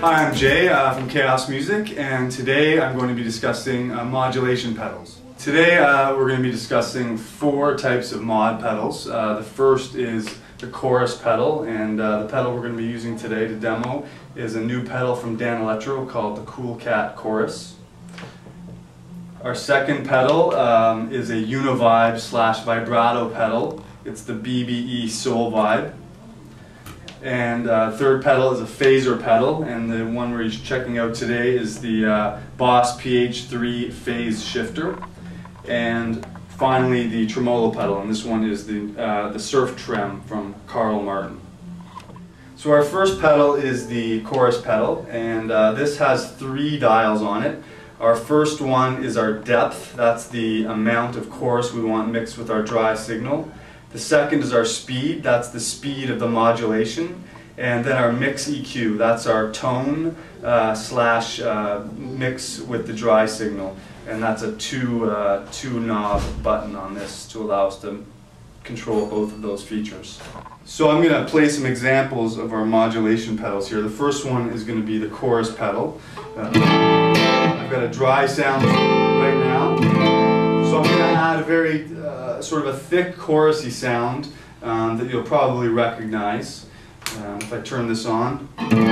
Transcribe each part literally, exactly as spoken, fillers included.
Hi, I'm Jay uh, from K A O S Music, and today I'm going to be discussing uh, modulation pedals. Today uh, we're going to be discussing four types of mod pedals. Uh, the first is the chorus pedal, and uh, the pedal we're going to be using today to demo is a new pedal from Dan Electro called the Cool Cat Chorus. Our second pedal um, is a Univibe slash vibrato pedal. It's the B B E Soul Vibe. And uh, third pedal is a phaser pedal, and the one we're checking out today is the uh, Boss P H three phase shifter. And finally the Tremolo pedal, and this one is the, uh, the Surf Trem from Carl Martin. So our first pedal is the chorus pedal, and uh, this has three dials on it. Our first one is our depth, that's the amount of chorus we want mixed with our dry signal. The second is our speed, that's the speed of the modulation. And then our mix E Q, that's our tone uh, slash uh, mix with the dry signal. And that's a two, uh, two knob button on this to allow us to control both of those features. So I'm going to play some examples of our modulation pedals here. The first one is going to be the chorus pedal. Uh, I've got a dry sound right now. So I'm going to add a very uh, sort of a thick chorusy sound um, that you'll probably recognize. Um, if I turn this on.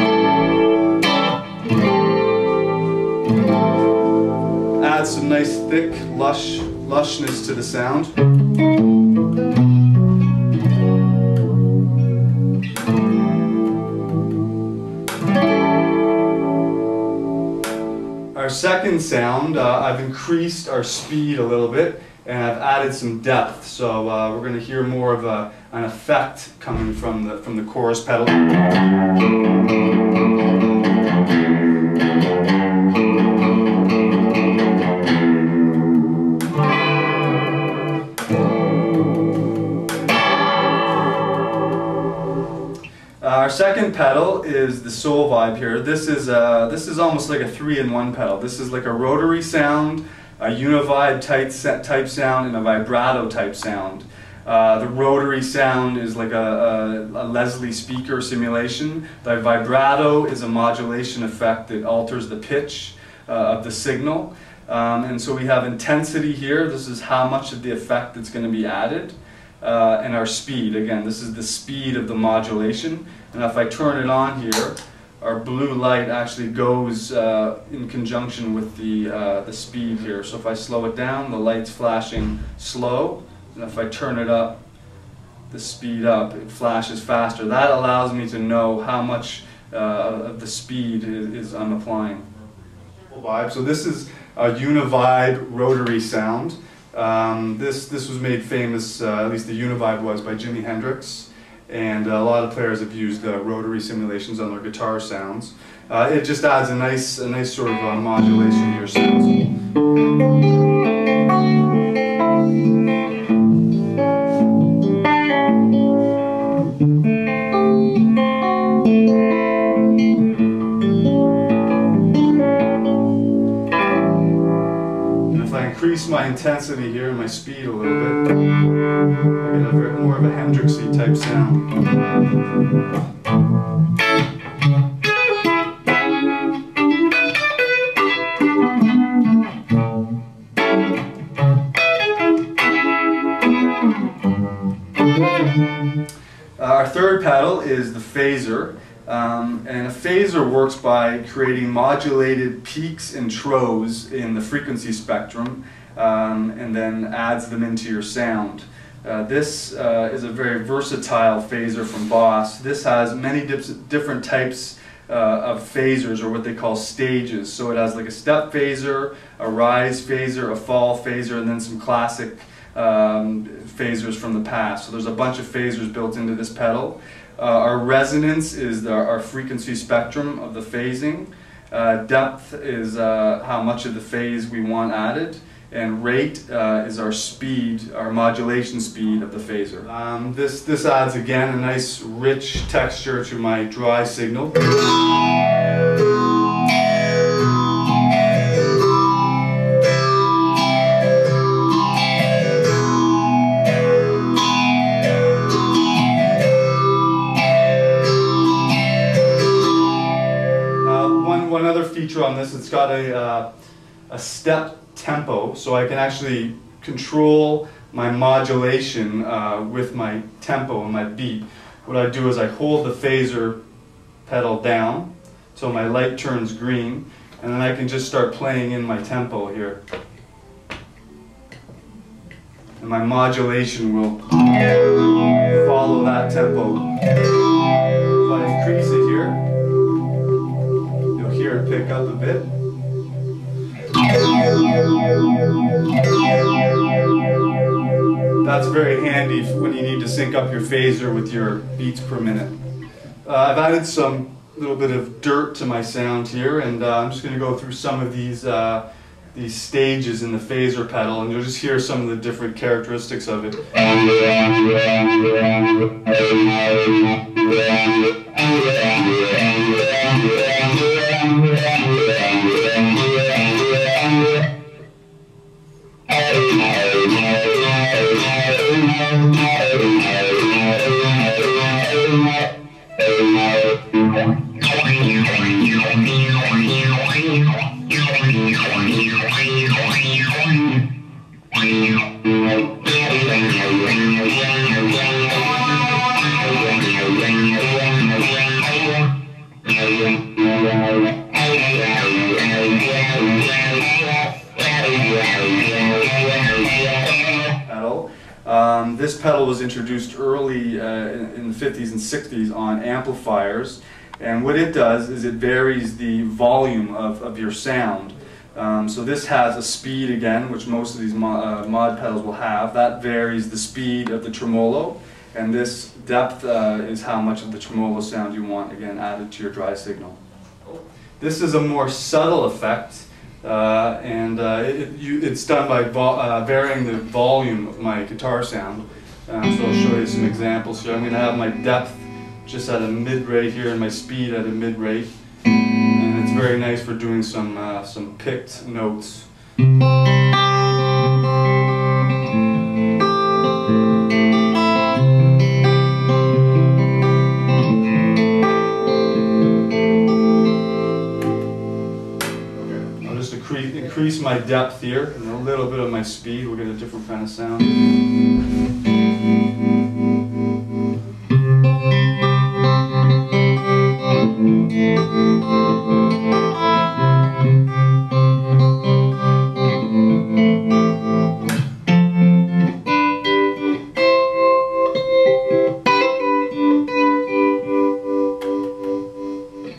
Add some nice thick lush lushness to the sound. Our second sound, uh, I've increased our speed a little bit, and I've added some depth, so uh, we're going to hear more of a, an effect coming from the, from the chorus pedal. Our second pedal is the Soul Vibe here. This is, uh, this is almost like a three-in-one pedal. This is like a rotary sound, a Univibe type, type sound, and a vibrato type sound. Uh, the rotary sound is like a, a, a Leslie speaker simulation. The vibrato is a modulation effect that alters the pitch uh, of the signal. Um, and so we have intensity here. This is how much of the effect that's going to be added. Uh, and our speed, again, this is the speed of the modulation. And if I turn it on here, our blue light actually goes uh, in conjunction with the, uh, the speed here. So if I slow it down, the light's flashing slow. And if I turn it up, the speed up, it flashes faster. That allows me to know how much uh, of the speed is, is I'm applying. So this is a Univibe rotary sound. Um, this, this was made famous, uh, at least the Univibe was, by Jimi Hendrix. And uh, a lot of players have used uh, rotary simulations on their guitar sounds. Uh, it just adds a nice, a nice sort of uh, modulation to your sounds. Increase my intensity here and my speed a little bit. I get a bit more of a Hendrixy type sound. Uh, our third pedal is the phaser. Um, and a phaser works by creating modulated peaks and troughs in the frequency spectrum um, and then adds them into your sound. Uh, this uh, is a very versatile phaser from Boss. This has many different types uh, of phasers, or what they call stages. So it has like a step phaser, a rise phaser, a fall phaser, and then some classic um, phasers from the past. So there's a bunch of phasers built into this pedal. Uh, our resonance is the, our frequency spectrum of the phasing. Uh, depth is uh, how much of the phase we want added. And rate uh, is our speed, our modulation speed of the phaser. Um, this, this adds again a nice rich texture to my dry signal. feature on this, it's got a, uh, a step tempo, so I can actually control my modulation uh, with my tempo and my beat. What I do is I hold the phaser pedal down so my light turns green, and then I can just start playing in my tempo here. And my modulation will follow that tempo. If I increase it here, you'll hear it pick up a bit. That's very handy when you need to sync up your phaser with your beats per minute. Uh, I've added some little bit of dirt to my sound here, and uh, I'm just going to go through some of these uh, these stages in the phaser pedal, and you'll just hear some of the different characteristics of it. Pedal. Um, this pedal was introduced early uh, in, in the fifties and sixties on amplifiers, and what it does is it varies the volume of, of your sound. Um, so this has a speed again, which most of these mo uh, mod pedals will have. That varies the speed of the tremolo, and this depth uh, is how much of the tremolo sound you want, again, added to your dry signal. This is a more subtle effect, uh, and uh, it, you, it's done by vo uh, varying the volume of my guitar sound. Um, so I'll show you some examples here. I'm going to have my depth just at a mid-rate here and my speed at a mid-rate. And it's very nice for doing some, uh, some picked notes. Increase my depth here and a little bit of my speed. We'll get a different kind of sound.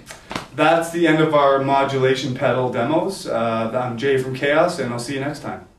That's the end of our modulation pedal demos. Uh, I'm Jay from KAOS, and I'll see you next time.